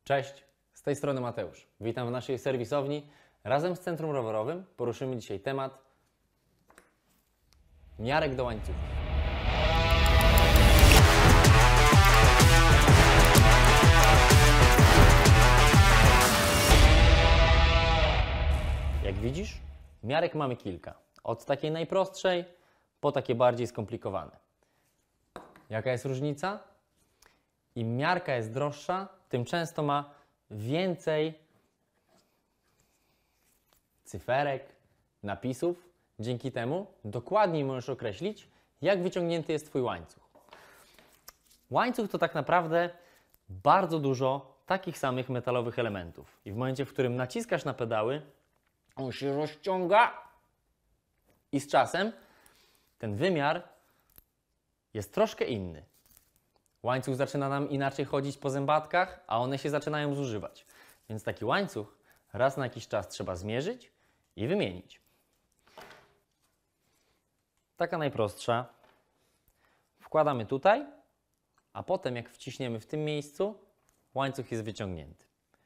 Cześć, z tej strony Mateusz. Witam w naszej serwisowni. Razem z Centrum Rowerowym poruszymy dzisiaj temat miarek do łańcucha. Jak widzisz, miarek mamy kilka. Od takiej najprostszej po takie bardziej skomplikowane. Jaka jest różnica? Im miarka jest droższa, tym często ma więcej cyferek, napisów. Dzięki temu dokładniej możesz określić, jak wyciągnięty jest Twój łańcuch. Łańcuch to tak naprawdę bardzo dużo takich samych metalowych elementów. I w momencie, w którym naciskasz na pedały, on się rozciąga i z czasem ten wymiar jest troszkę inny. Łańcuch zaczyna nam inaczej chodzić po zębatkach, a one się zaczynają zużywać. Więc taki łańcuch raz na jakiś czas trzeba zmierzyć i wymienić. Taka najprostsza. Wkładamy tutaj, a potem jak wciśniemy w tym miejscu, łańcuch jest wyciągnięty.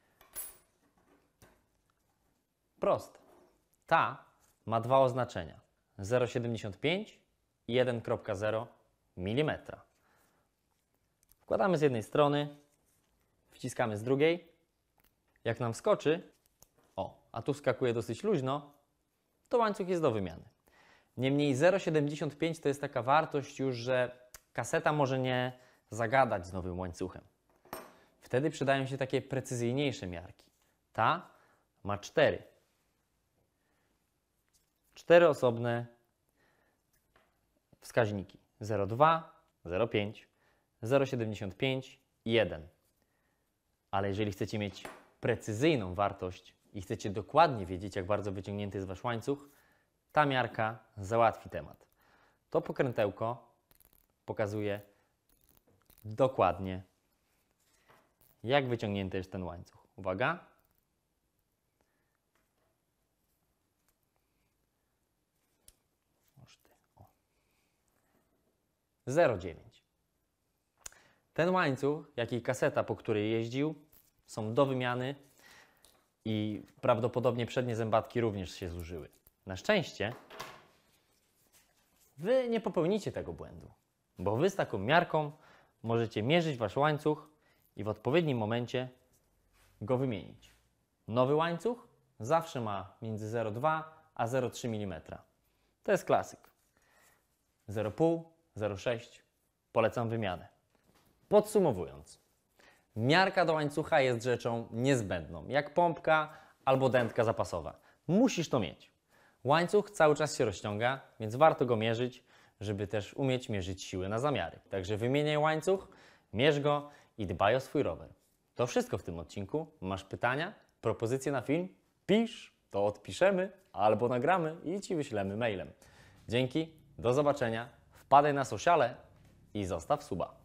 Proste. Ta ma dwa oznaczenia. 0,75 i 1,0 mm. Wkładamy z jednej strony, wciskamy z drugiej. Jak nam wskoczy, a tu wskakuje dosyć luźno, to łańcuch jest do wymiany. Niemniej 0,75 to jest taka wartość już, że kaseta może nie zagadać z nowym łańcuchem. Wtedy przydają się takie precyzyjniejsze miarki. Ta ma 4 osobne wskaźniki. 0,2, 0,5, 0,75 i 1. Ale jeżeli chcecie mieć precyzyjną wartość i chcecie dokładnie wiedzieć, jak bardzo wyciągnięty jest Wasz łańcuch, ta miarka załatwi temat. To pokrętełko pokazuje dokładnie, jak wyciągnięty jest ten łańcuch. Uwaga. O. 0,9. Ten łańcuch, jak i kaseta, po której jeździł, są do wymiany i prawdopodobnie przednie zębatki również się zużyły. Na szczęście Wy nie popełnicie tego błędu, bo Wy z taką miarką możecie mierzyć Wasz łańcuch i w odpowiednim momencie go wymienić. Nowy łańcuch zawsze ma między 0,2 a 0,3 mm. To jest klasyk. 0,5, 0,6. Polecam wymianę. Podsumowując, miarka do łańcucha jest rzeczą niezbędną, jak pompka albo dętka zapasowa. Musisz to mieć. Łańcuch cały czas się rozciąga, więc warto go mierzyć, żeby też umieć mierzyć siłę na zamiary. Także wymieniaj łańcuch, mierz go i dbaj o swój rower. To wszystko w tym odcinku. Masz pytania, propozycje na film? Pisz, to odpiszemy albo nagramy i Ci wyślemy mailem. Dzięki, do zobaczenia, wpadaj na sociale i zostaw suba.